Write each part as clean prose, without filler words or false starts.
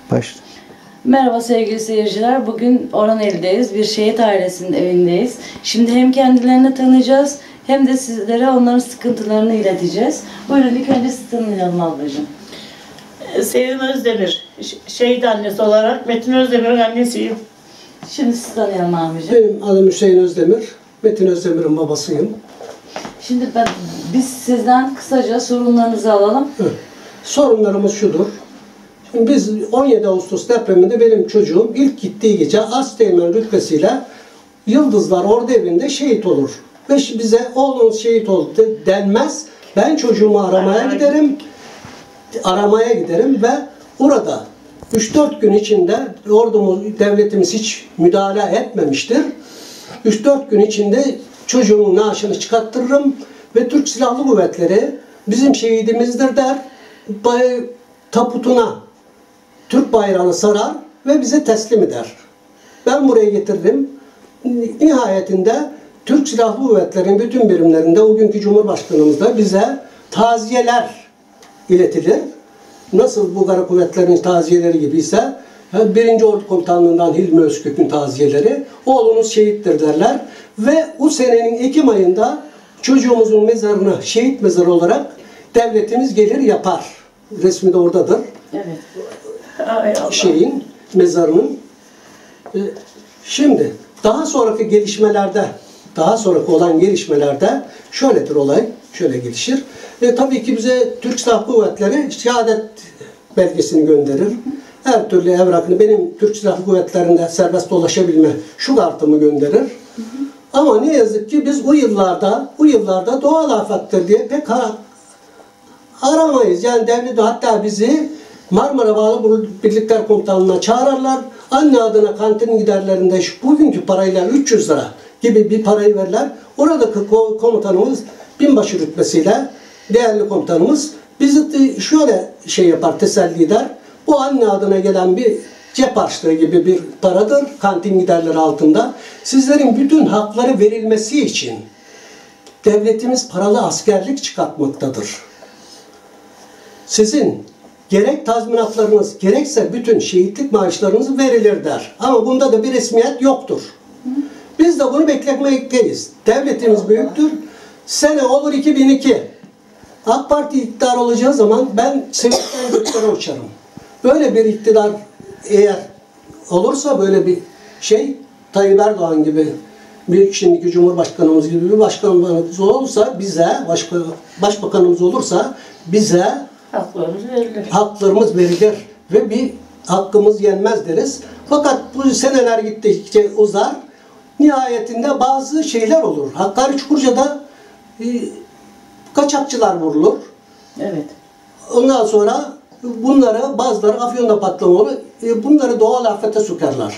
Başla. Merhaba sevgili seyirciler. Bugün Orhaneli'deyiz. Bir şehit ailesinin evindeyiz. Şimdi hem kendilerini tanıyacağız hem de sizlere onların sıkıntılarını ileteceğiz. Buyurun ilk önce sizi tanıyalım ablacığım. Sevim Özdemir, şehit annesi olarak Metin Özdemir'in annesiyim. Şimdi sizi tanıyalım abicim. Benim adım Hüseyin Özdemir. Metin Özdemir'in babasıyım. Şimdi biz sizden kısaca sorunlarınızı alalım. Sorunlarımız şudur. Şimdi biz 17 Ağustos depreminde benim çocuğum ilk gittiği gece Asteğmen rütbesiyle Yıldızlar Ordu Evi'nde şehit olur. Ve bize oğlunuz şehit oldu denmez. Ben çocuğumu aramaya giderim ve orada 3-4 gün içinde devletimiz hiç müdahale etmemiştir. 3-4 gün içinde çocuğumun naaşını çıkarttırırım ve Türk Silahlı Kuvvetleri bizim şehidimizdir der. Taputuna Türk bayrağını sarar ve bize teslim eder. Ben buraya getiririm. Nihayetinde Türk Silahlı Kuvvetleri'nin bütün birimlerinde o günkü Cumhurbaşkanımız da bize taziyeler iletilir. Nasıl Bulgar kuvvetlerinin taziyeleri gibiyse 1. Ordu Komutanlığından Hilmi Özkök'ün taziyeleri oğlunuz şehittir derler. Ve o senenin Ekim ayında çocuğumuzun mezarını şehit mezarı olarak devletimiz gelir yapar. Resmi de oradadır. Evet. Şeyin, mezarının. Şimdi daha sonraki olan gelişmelerde şöyledir olay, şöyle gelişir. Tabii ki bize Türk Silahlı Kuvvetleri şehadet belgesini gönderir. Her türlü evrakını benim Türk Silahlı Kuvvetleri'nde serbest dolaşabilme şu kartımı gönderir. Ama ne yazık ki biz o yıllarda doğal afettir diye pek aramayız. Yani devlet hatta bizi Marmara Bağlı Birlikler Komutanlığı'na çağırırlar. Anne adına kantin giderlerinde bugünkü parayla 300 lira gibi bir parayı verirler. Oradaki komutanımız binbaşı rütbesiyle değerli komutanımız bizi şöyle yapar, teselli eder. Bu anne adına gelen bir cep harçlığı gibi bir paradır kantin giderleri altında. Sizlerin bütün hakları verilmesi için devletimiz paralı askerlik çıkartmaktadır. Sizin gerek tazminatlarınız gerekse bütün şehitlik maaşlarınız verilir der. Ama bunda da bir resmiyet yoktur. Biz de bunu beklemekteyiz. Devletimiz büyüktür. Sene olur 2002. AK Parti iktidar olacağı zaman ben sevinçten göklere uçarım. Böyle bir iktidar eğer olursa böyle bir Tayyip Erdoğan gibi şimdiki Cumhurbaşkanımız gibi bir başkanımız olursa başbakanımız olursa bize haklarımız verilir ve bir hakkımız yenmez deriz. Fakat bu seneler gittikçe uzar. Nihayetinde bazı şeyler olur. Hakkari Çukurca'da kaçakçılar vurulur. Evet. Ondan sonra bazıları Afyon'da patlama olur. Bunları doğal afete sokarlar.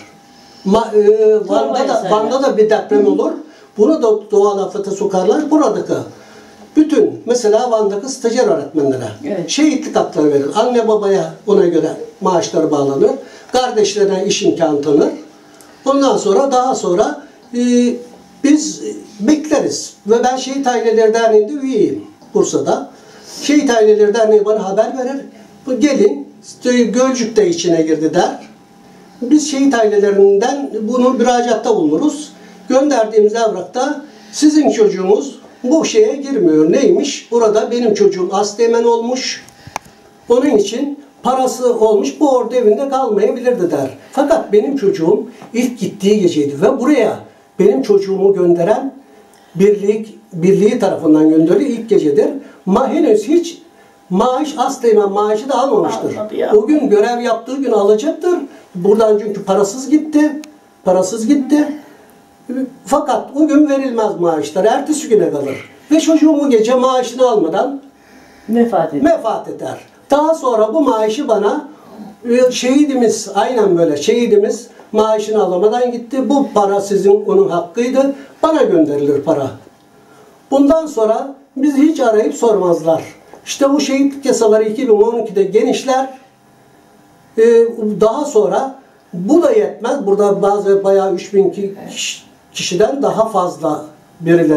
Van'da da bir deprem olur. Bunu da doğal afete sokarlar. Buradaki bütün mesela Van'daki stajyer öğretmenlere şehitlik hakları verilir. Anne babaya ona göre maaşları bağlanır. Kardeşlerine iş imkanı tanır. Ondan sonra daha sonra biz bekleriz. Ve ben Şehit Aileleri Derneği'nde üyeyim Bursa'da. Şehit Aileleri Derneği bana haber verir. Gelin Gölcük de içine girdi der. Biz şehit ailelerinden bunu müracaatta bulunuruz. Gönderdiğimiz evrakta sizin çocuğunuz bu şeye girmiyor. Neymiş? Burada benim çocuğum Asteğmen olmuş. Onun için parası olmuş. Bu ordu evinde kalmayabilirdi der. Fakat benim çocuğum ilk gittiği geceydi ve buraya benim çocuğumu gönderen birliği tarafından gönderiliyor ilk gecedir. Henüz hiç Asteğmen maaşı da almamıştır. O gün görev yaptığı gün alacaktır. Buradan çünkü parasız gitti. Fakat o gün verilmez maaşlar. Ertesi güne kalır. Ve çocuğum bu gece maaşını almadan vefat eder. Daha sonra bu maaşı bana şehidimiz maaşını alamadan gitti. Bu para onun hakkıydı. Bana gönderilir para. Bundan sonra bizi hiç arayıp sormazlar. İşte bu şehitlik yasaları 2012'de genişler. Daha sonra bu da yetmez. Burada bayağı 3000 kişiden daha fazla birileri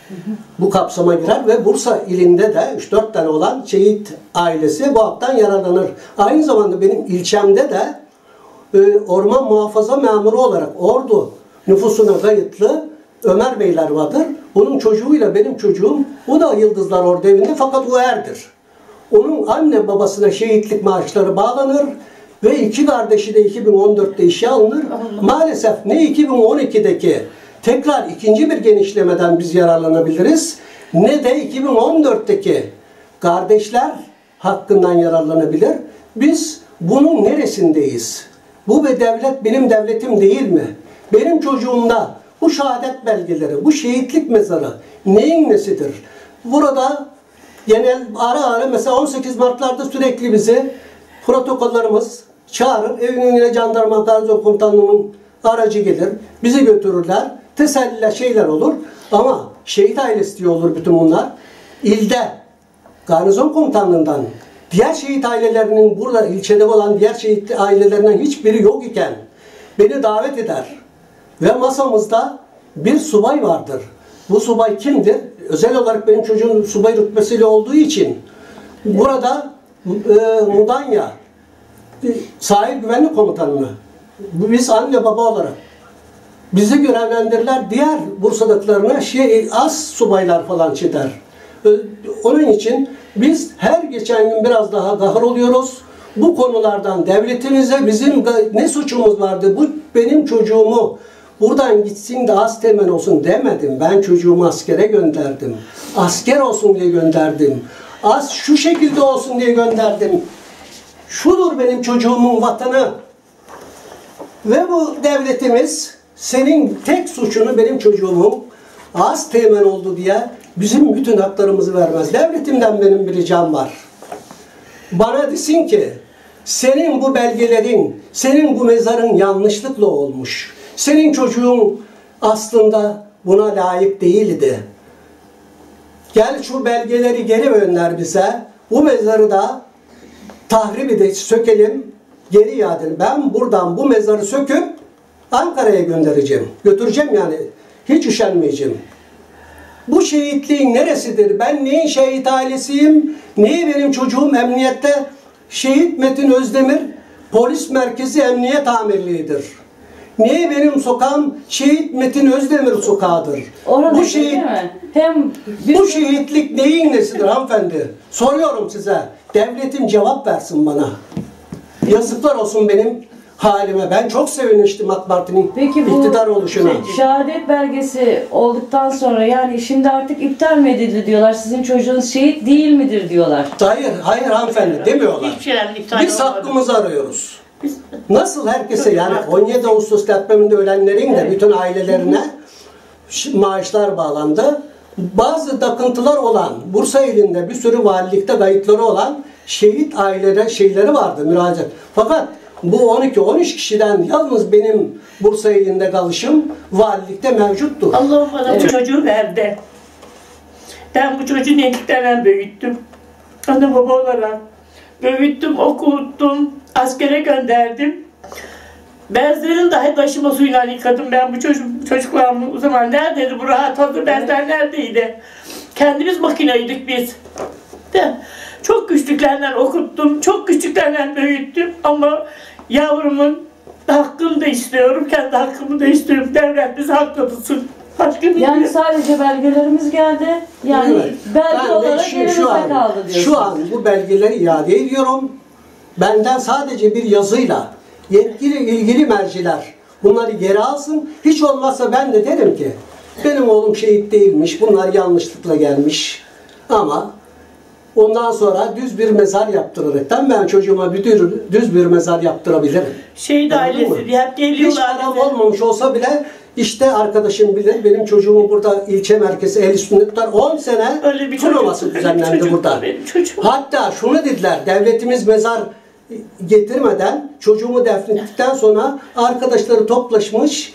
bu kapsama girer ve Bursa ilinde de 3-4 tane olan şehit ailesi bu haktan yararlanır. Aynı zamanda benim ilçemde de orman muhafaza memuru olarak Ordu nüfusuna kayıtlı Ömer Beyler vardır. Onun çocuğuyla benim çocuğum, o da Yıldızlar Ordu evinde fakat o erdir. Onun anne babasına şehitlik maaşları bağlanır ve iki kardeşi de 2014'te işe alınır. Maalesef ne 2012'deki tekrar ikinci bir genişlemeden biz yararlanabiliriz, ne de 2014'teki kardeşler hakkından yararlanabilir. Biz bunun neresindeyiz? Bu ve devlet benim devletim değil mi? Benim çocuğumda bu şehadet belgeleri, bu şehitlik mezarı neyin nesidir? Burada genel ara mesela 18 Mart'larda sürekli bizi protokollarımız çağırır. Evin önüne jandarma garnizon komutanlığının aracı gelir. Bizi götürürler. Teselliler şeyler olur. Ama şehit ailesi diye olur bütün bunlar. İlde garnizon komutanlığından diğer şehit ailelerinin burada ilçede olan diğer şehit ailelerinden hiçbiri yok iken beni davet eder. Ve masamızda bir subay vardır. Bu subay kimdir? Özel olarak benim çocuğum subay rütbesiyle olduğu için burada Mudanya Sahil Güvenlik Komutanlığı, biz anne baba olarak bizi görevlendirirler. Diğer Bursa'dakilerine az subaylar falan çeder. Onun için biz her geçen gün biraz daha kahroluyoruz. Bu konulardan devletimize bizim ne suçumuz vardı? Bu benim çocuğumu buradan gitsin de az temen olsun demedim. Ben çocuğumu askere gönderdim. Asker olsun diye gönderdim. Az şu şekilde olsun diye gönderdim. Şudur benim çocuğumun vatanı. Ve bu devletimiz senin tek suçunu benim çocuğumun az temen oldu diye bizim bütün haklarımızı vermez. Devletimden benim bir ricam var. Bana desin ki senin bu belgelerin, senin bu mezarın yanlışlıkla olmuş. Senin çocuğun aslında buna layık değildi. Gel şu belgeleri geri gönder bize. Bu mezarı da tahrip edip sökelim, geri iade edelim. Ben buradan bu mezarı söküp Ankara'ya göndereceğim. Götüreceğim yani. Hiç üşenmeyeceğim. Bu şehitliğin neresidir? Ben neyin şehit ailesiyim? Neyi benim çocuğum emniyette? Şehit Metin Özdemir Polis Merkezi Emniyet Amirliği'dir. Niye benim sokağım Şehit Metin Özdemir sokağıdır? Orada Bu şehit, bu şehitlik neyin nesidir hanımefendi? Soruyorum size. Devletim cevap versin bana. Yazıklar olsun benim halime. Ben çok sevinmiştim AK Parti'nin iktidar oluşuna. Şehadet belgesi olduktan sonra yani şimdi artık iptal mi edildi diyorlar. Sizin çocuğunuz şehit değil midir diyorlar. Hayır hanımefendi demiyorlar. Biz hakkımızı arıyoruz. Nasıl herkese yani 17 Ağustos depreminde ölenlerin de bütün ailelerine maaşlar bağlandı. Bazı takıntılar olan Bursa ilinde bir sürü valilikte kayıtları olan şehit ailelere şeyleri vardı müracaat. Fakat bu 12-13 kişiden yalnız benim Bursa ilinde kalışım valilikte mevcuttu. Allah bana bu çocuğu verdi. Ben bu çocuğu nediklerden büyüttüm. Anne baba olarak büyüttüm, okuttum, askere gönderdim. Bezlerini dahi taşıma suyuyla yıkadım ben bu çocuklarımı. O zaman neredeydi bu rahat hazır bezler neredeydi? Kendimiz makineydik biz. De, çok küçüklerden okuttum, çok küçüklerden büyüttüm ama yavrumun hakkını da istiyorum, kendi hakkımı da istiyorum. Devlet bizi haklısın. Yani sadece belgelerimiz geldi. Yani evet. belge olarak elimizde kaldı diyorsunuz. Şu an bu belgeleri iade ediyorum. Benden sadece bir yazıyla yetkili ilgili merciler bunları geri alsın. Hiç olmazsa ben de derim ki benim oğlum şehit değilmiş. Bunlar yanlışlıkla gelmiş. Ama ondan sonra düz bir mezar yaptıraraktan ben çocuğuma düz bir mezar yaptırabilirim. Şehit ailesi diye hep geliyorlar. Hiç param olmamış olsa bile işte arkadaşım bilir benim çocuğumu burada ilçe merkezi el üstünde tutar. 10 sene turnuması düzenlendi burada. Hatta şunu dediler, devletimiz mezar getirmeden çocuğumu defnettikten sonra arkadaşları toplaşmış.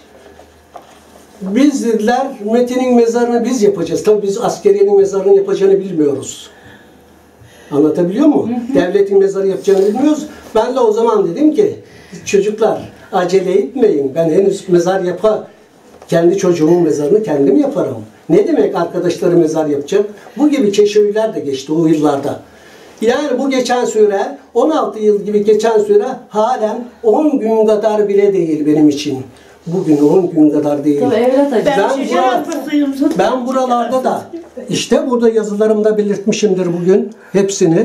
Biz dediler Metin'in mezarını biz yapacağız. Tabii biz askeriyenin mezarını yapacağını bilmiyoruz. Anlatabiliyor muyum? Devletin mezarı yapacağını bilmiyoruz. Ben de o zaman dedim ki çocuklar acele etmeyin. Ben henüz mezar kendi çocuğumun mezarını kendim yaparım. Ne demek arkadaşları mezar yapacak? Bu gibi keşevler de geçti o yıllarda. Yani bu geçen süre 16 yıl gibi geçen süre halen 10 gün kadar bile değil benim için. Bugün 10 gün kadar değil. Tabii evlat acısı. Ben buralarda da işte burada yazılarımda belirtmişimdir bugün hepsini.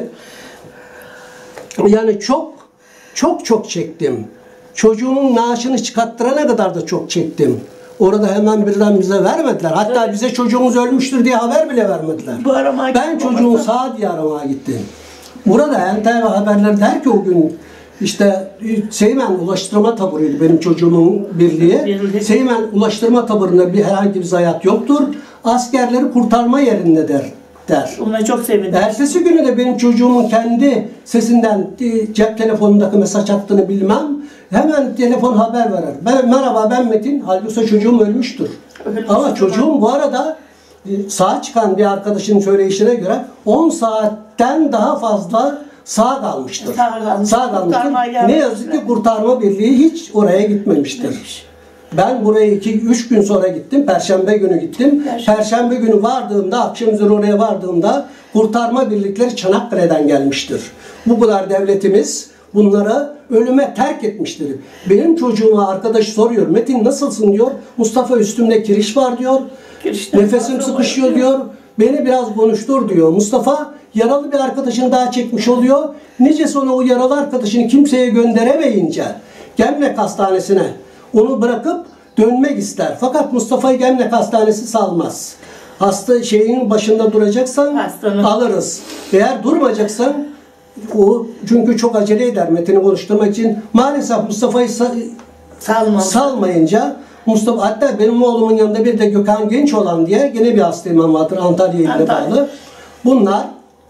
Yani çok çektim. Çocuğumun naaşını çıkarttırana kadar da çok çektim. Orada hemen birden bize vermediler. Hatta bize çocuğumuz ölmüştür diye haber bile vermediler. Ben çocuğumu sağ diye aramaya gittim. Burada NTV haberler der ki o gün işte Seymen Ulaştırma Taburu'ydu benim çocuğumun birliği. Seymen Ulaştırma Taburu'nda herhangi bir zayiat yoktur. Askerleri kurtarma yerindedir der. Ona çok sevindim. Ertesi günü de benim çocuğumun kendi sesinden cep telefonundaki mesaj attığını bilmem. Hemen telefon haber verer. Merhaba ben Metin. Halbuki çocuğum ölmüştür. Ama çocuğum bu arada sağ çıkan bir arkadaşın söyleyişine göre 10 saatten daha fazla sağ kalmıştır. Sağ kalmıştır. Ne yazık ki kurtarma birliği hiç oraya gitmemiştir. Ben buraya 2-3 gün sonra gittim. Perşembe günü gittim. Perşembe günü vardığımda, akşam üzeri oraya vardığımda kurtarma birlikleri Çanakkale'den gelmiştir. Bu kadar devletimiz bunları ölüme terk etmiştir. Benim çocuğuma arkadaş soruyor. Metin nasılsın diyor. Mustafa üstümde kiriş var diyor. Nefesim sıkışıyor diyor. Beni biraz konuştur diyor. Mustafa yaralı bir arkadaşını daha çekmiş oluyor. Nice sonra o yaralı arkadaşını kimseye gönderemeyince Gemlik Hastanesi'ne onu bırakıp dönmek ister. Fakat Mustafa'yı Gemlik Hastanesi salmaz. Hasta şeyin başında duracaksan alırız. Eğer durmayacaksan o çünkü çok acele eder Metin'i konuşturmak için. Maalesef Mustafa'yı salmayınca Mustafa, hatta benim oğlumun yanında bir de Gökhan Gençoğlan diye gene bir hasta imam vardır Antalya iline bağlı. Bunlar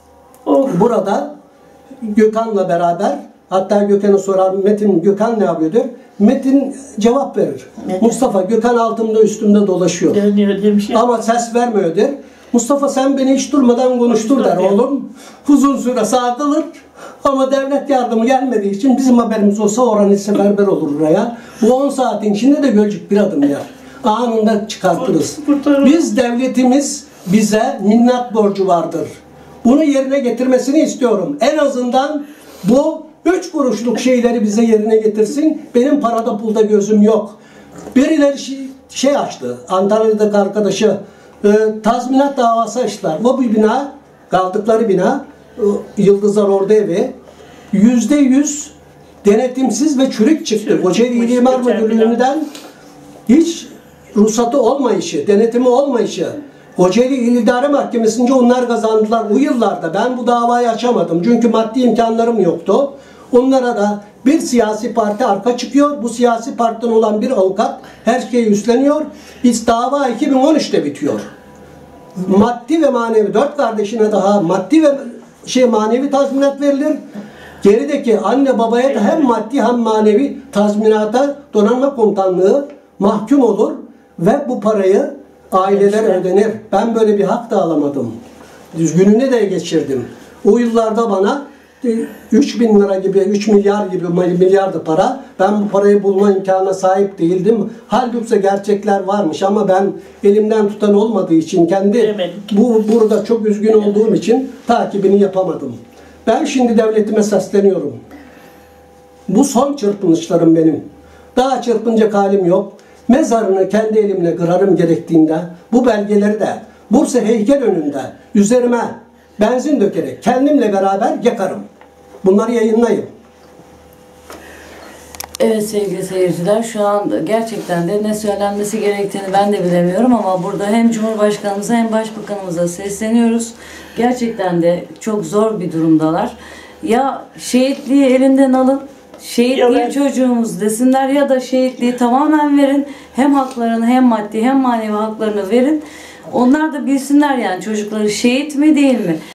burada Gökhan'la beraber, hatta Gökhan'a sorar Metin Gökhan ne yapıyordur? Metin cevap verir. Mustafa Gökhan altımda üstümde dolaşıyor. Ama ses vermiyordur. Mustafa sen beni hiç durmadan konuştur der oğlum. Uzun süre sağ kalır. Ama devlet yardımı gelmediği için bizim haberimiz olsa oranı seferber olur buraya. Bu 10 saatin içinde de Gölcük bir adım yer. Anında çıkartırız. Biz devletimiz bize minnat borcu vardır. Bunu yerine getirmesini istiyorum. En azından bu 3 kuruşluk şeyleri bize yerine getirsin. Benim parada pulda gözüm yok. Birileri şey açtı. Antalya'daki arkadaşı tazminat davası açtılar. Bu bir bina, kaldıkları bina Yıldızlar Ordu Evi %100 denetimsiz ve çürük çıktı. Kocaeli İl İmar Müdürlüğü'nden hiç ruhsatı olmayışı, denetimi olmayışı. Kocaeli İl İdare Mahkemesi'nce onlar kazandılar. Bu yıllarda ben bu davayı açamadım. Çünkü maddi imkanlarım yoktu. Onlara da bir siyasi parti arka çıkıyor. Bu siyasi partiden olan bir avukat her şeyi üstleniyor. Biz dava 2013'te bitiyor. Maddi ve manevi 4 kardeşine daha maddi ve manevi tazminat verilir. Gerideki anne babaya da hem maddi hem manevi tazminata donanma komutanlığı mahkum olur ve bu parayı aileler ödenir. Ben böyle bir hak da alamadım. Düzgününü de geçirdim. O yıllarda bana 3.000 lira gibi, 3 milyar gibi milyardı para. Ben bu parayı bulma imkanına sahip değildim. Halbuki gerçekler varmış ama ben elimden tutan olmadığı için burada çok üzgün olduğum için takibini yapamadım. Ben şimdi devletime sesleniyorum. Bu son çırpınışlarım benim. Daha çırpınacak halim yok. Mezarını kendi elimle kırarım gerektiğinde bu belgeleri de Bursa heykel önünde üzerime benzin dökerek kendimle beraber yakarım. Bunları yayınlayın. Evet sevgili seyirciler, şu an gerçekten de ne söylenmesi gerektiğini ben de bilemiyorum ama burada hem Cumhurbaşkanımıza hem Başbakanımıza sesleniyoruz. Gerçekten de çok zor bir durumdalar. Ya şehitliği elinden alın, şehitliği çocuğumuz desinler ya da şehitliği tamamen verin. Hem haklarını hem maddi hem manevi haklarını verin. Onlar da bilsinler yani çocukları şehit mi değil mi?